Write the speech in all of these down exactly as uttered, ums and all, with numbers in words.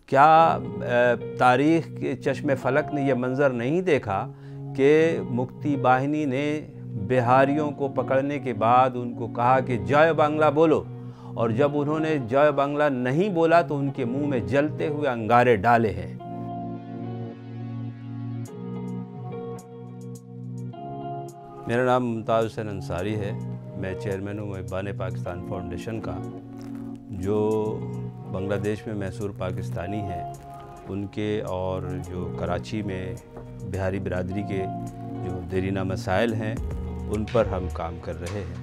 क्या तारीख़ के चश्मे फलक ने यह मंज़र नहीं देखा कि मुक्ति बाहिनी ने बिहारियों को पकड़ने के बाद उनको कहा कि जय बांग्ला बोलो, और जब उन्होंने जय बांग्ला नहीं बोला तो उनके मुंह में जलते हुए अंगारे डाले हैं। मेरा नाम मुमताज़ हुसैन अंसारी है। मैं चेयरमैन हूँ महबान पाकिस्तान फाउंडेशन का। जो बांग्लादेश में मैसूर पाकिस्तानी हैं उनके और जो कराची में बिहारी बिरादरी के जो देरीना मसाइल हैं उन पर हम काम कर रहे हैं।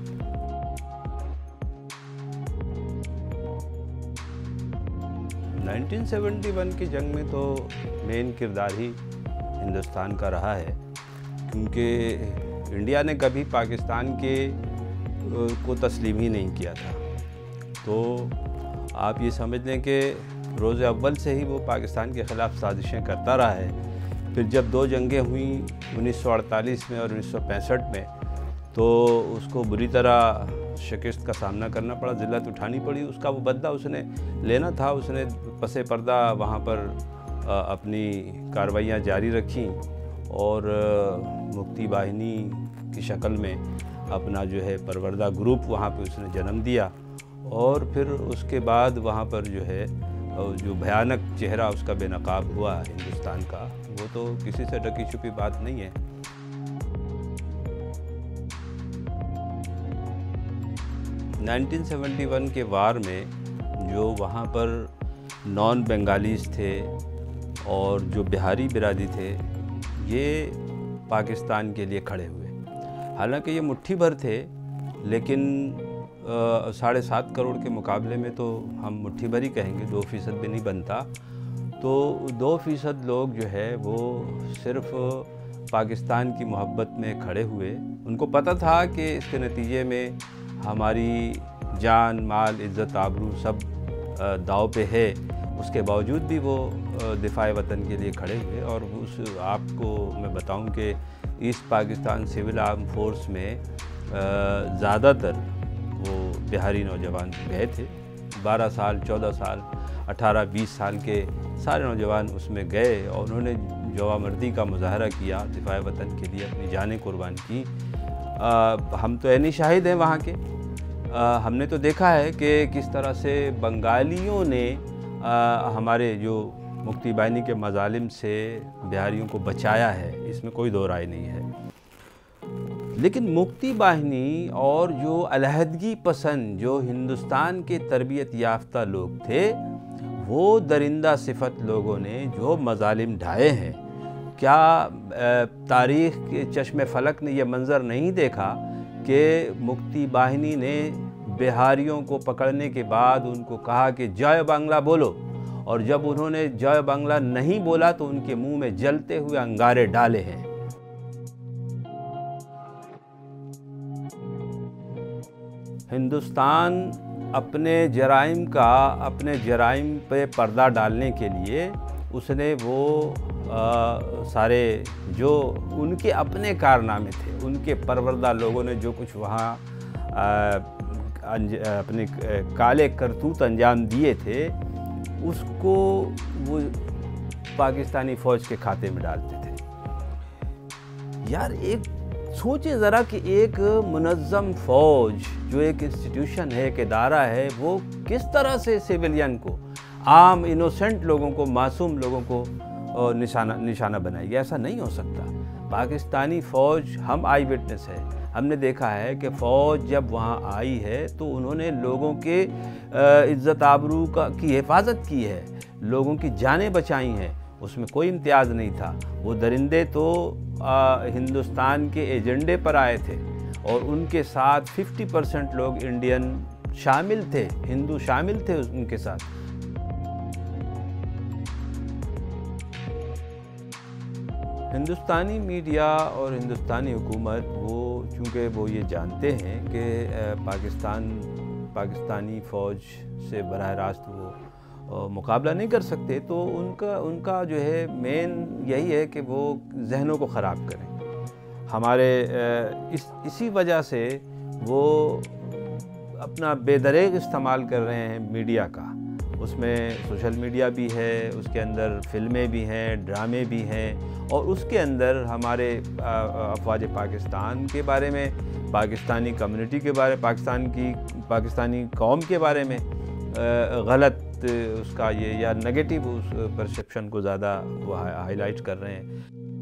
उन्नीस सौ इकहत्तर की जंग में तो मेन किरदार ही हिंदुस्तान का रहा है, क्योंकि इंडिया ने कभी पाकिस्तान के को तस्लीम ही नहीं किया था। तो आप ये समझ लें कि रोज़ अव्वल से ही वो पाकिस्तान के ख़िलाफ़ साजिशें करता रहा है। फिर जब दो जंगें हुई उन्नीस सौ अड़तालीस में और उन्नीस सौ पैंसठ में, तो उसको बुरी तरह शिकस्त का सामना करना पड़ा, ज़िल्लत उठानी पड़ी। उसका वो बदला उसने लेना था। उसने पसे पर्दा वहाँ पर अपनी कार्रवाइयाँ जारी रखीं और मुक्ति बाहिनी की शक्ल में अपना जो है परवरदा ग्रुप वहाँ पे उसने जन्म दिया। और फिर उसके बाद वहाँ पर जो है जो भयानक चेहरा उसका बेनकाब हुआ हिंदुस्तान का, वो तो किसी से ढकी छुपी बात नहीं है। उन्नीस सौ इकहत्तर के वार में जो वहाँ पर नॉन बंगालीज थे और जो बिहारी बिरादरी थे, ये पाकिस्तान के लिए खड़े हुए। हालांकि ये मुट्ठी भर थे, लेकिन साढ़े सात करोड़ के मुकाबले में तो हम मुट्ठी भर ही कहेंगे, दो फ़ीसद भी नहीं बनता। तो दो फ़ीसद लोग जो है वो सिर्फ़ पाकिस्तान की मोहब्बत में खड़े हुए। उनको पता था कि इसके नतीजे में हमारी जान, माल, इज़्ज़त, आबरू सब दाव पे है। उसके बावजूद भी वो दिफाए वतन के लिए खड़े हुए। और उस आपको मैं बताऊं कि east Pakistan civil arm force में ज़्यादातर वो बिहारी नौजवान गए थे। बारह साल, चौदह साल, अठारह, बीस साल के सारे नौजवान उसमें गए और उन्होंने जवामर्दी का मुजाहरा किया, दिफाए वतन के लिए अपनी जानें कुर्बान की। आ, हम तो ऐनी शाहिद हैं वहाँ के। आ, हमने तो देखा है कि किस तरह से बंगालियों ने आ, हमारे जो मुक्ति बाहिनी के मजालिम से बिहारियों को बचाया है, इसमें कोई दो राय नहीं है। लेकिन मुक्ति बाहिनी और जो अलहदगी पसंद जो हिंदुस्तान के तरबियत याफ्ता लोग थे, वो दरिंदा सिफत लोगों ने जो मजालिम ढाए हैं, क्या तारीख़ के चश्मे फलक ने यह मंज़र नहीं देखा कि मुक्ति बाहिनी ने बिहारियों को पकड़ने के बाद उनको कहा कि जय बांग्ला बोलो, और जब उन्होंने जय बांग्ला नहीं बोला तो उनके मुंह में जलते हुए अंगारे डाले हैं। हिंदुस्तान अपने जराइम का अपने जराइम पे पर्दा डालने के लिए उसने वो आ, सारे जो उनके अपने कारनामे थे, उनके परवरदा लोगों ने जो कुछ वहाँ अपने काले करतूत अंजाम दिए थे, उसको वो पाकिस्तानी फ़ौज के खाते में डालते थे। यार एक सोचिए ज़रा कि एक मुनज़्ज़म फ़ौज जो एक इंस्टीट्यूशन है, एक इदारा है, वो किस तरह से सिविलियन को, आम इनोसेंट लोगों को, मासूम लोगों को निशाना निशाना बनाएगी। ऐसा नहीं हो सकता। पाकिस्तानी फ़ौज, हम आई विटनेस है, हमने देखा है कि फ़ौज जब वहाँ आई है तो उन्होंने लोगों के इज़्ज़त आबरू का की हिफाजत की है, लोगों की जानें बचाई हैं, उसमें कोई इम्तियाज़ नहीं था। वो दरिंदे तो आ, हिंदुस्तान के एजेंडे पर आए थे और उनके साथ पचास परसेंट लोग इंडियन शामिल थे, हिंदू शामिल थे उनके साथ। हिंदुस्तानी मीडिया और हिंदुस्तानी हुकूमत वो चूँकि वो ये जानते हैं कि पाकिस्तान पाकिस्तानी फ़ौज से बराह रास्त वो मुकाबला नहीं कर सकते, तो उनका उनका जो है मेन यही है कि वो जहनों को ख़राब करें। हमारे इस इसी वजह से वो अपना बेदरेग इस्तेमाल कर रहे हैं मीडिया का। उसमें सोशल मीडिया भी है, उसके अंदर फ़िल्में भी हैं, ड्रामे भी हैं, और उसके अंदर हमारे अफ़वाज पाकिस्तान के बारे में, पाकिस्तानी कम्युनिटी के बारे, पाकिस्तान की पाकिस्तानी कौम के बारे में गलत उसका ये या नेगेटिव उस परसेप्शन को ज़्यादा वो हाईलाइट कर रहे हैं।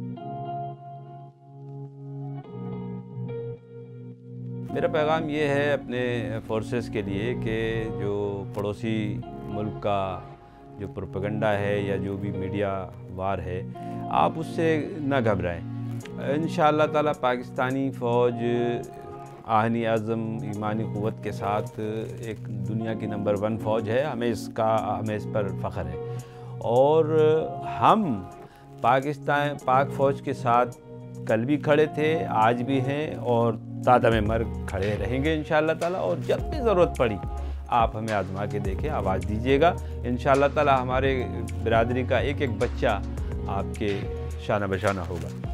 मेरा पैगाम ये है अपने फोर्सेस के लिए कि जो पड़ोसी मुल्क का जो प्रोपेगेंडा है या जो भी मीडिया वार है, आप उससे न घबराएं। इंशाअल्लाह ताला पाकिस्तानी फ़ौज आहनी आज़म ईमानी क़ुव्वत के साथ एक दुनिया की नंबर वन फ़ौज है। हमें इसका हमें इस पर फ़ख्र है, और हम पाकिस्तान पाक फ़ौज के साथ कल भी खड़े थे, आज भी हैं, और तादम मर खड़े रहेंगे इंशाअल्लाह ताला। और जब भी ज़रूरत पड़ी आप हमें आज़मा के देखें, आवाज़ दीजिएगा। इंशाअल्लाह ताला हमारे बिरादरी का एक एक बच्चा आपके शाना बशाना होगा।